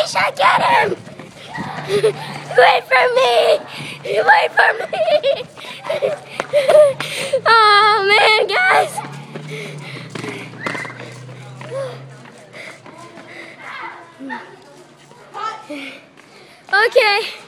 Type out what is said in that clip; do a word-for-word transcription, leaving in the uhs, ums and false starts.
should get him! Wait for me! Wait for me! Oh man, guys! Okay.